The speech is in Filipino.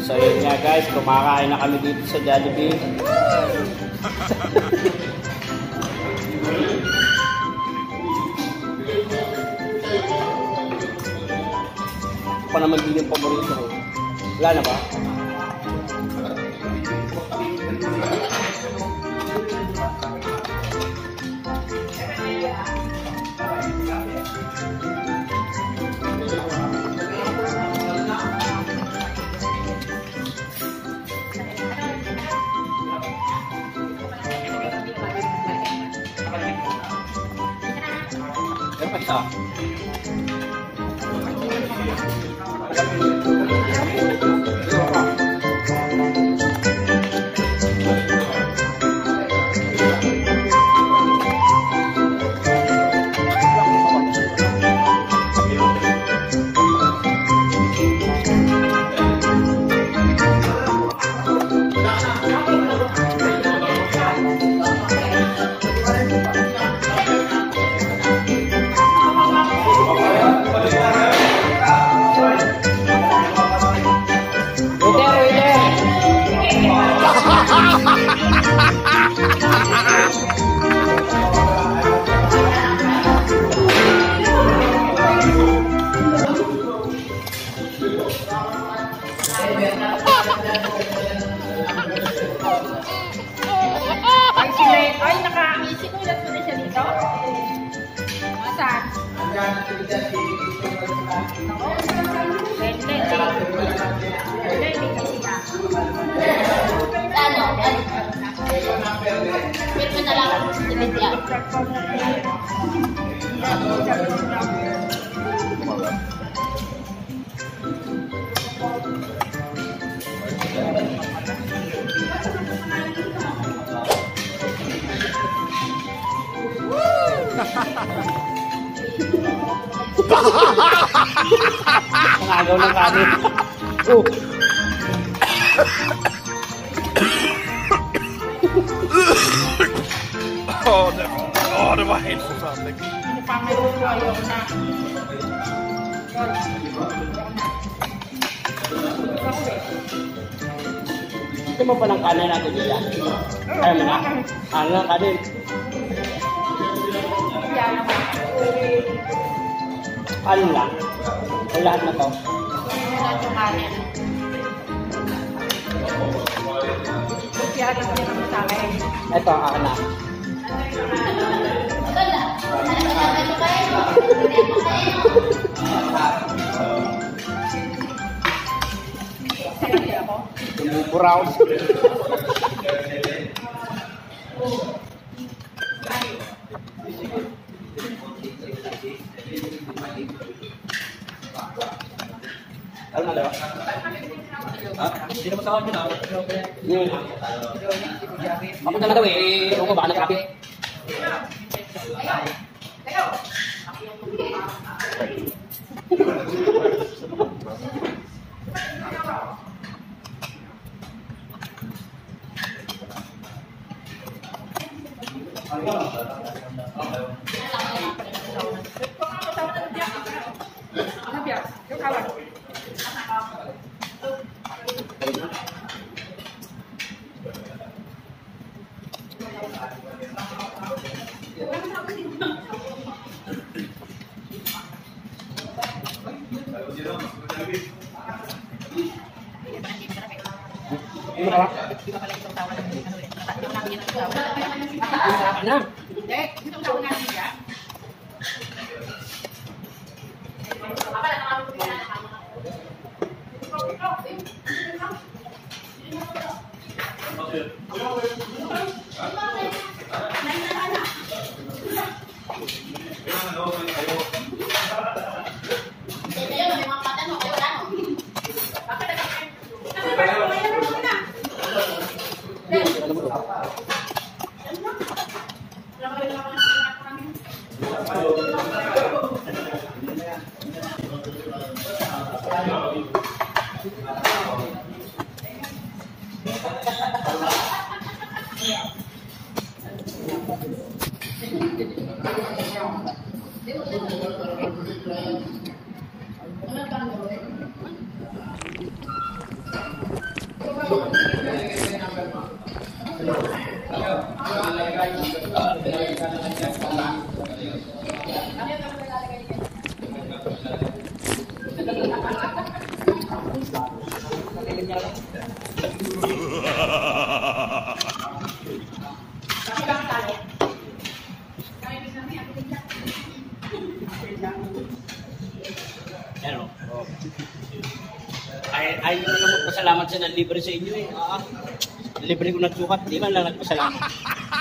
So yun nga guys, kumakain na kami dito sa Jollibee. Pa naman din yung paborito ko. Wala na ba? Ito. Ay, naka-isip ko ilan mo na siya dito? Saan? Wait mo na lang ako sa media. Pangagaw ng kanin. Oh. Oh, det var helt forfærdeligt. Ito mo pa ng kanin natin dyan. Ayaw mo na. Ano ng kanin? Ano lang? Ang lahat na to. Ito, akin na. Buraw. Ano na? Sino mo sa akin na? Ako na daw eh. Ako ba na kape? Ano? Ano? Ay, nyo na magpasalamat sa libre sa inyo eh. Libre ko nagsukat, di man lang nagpasalamat.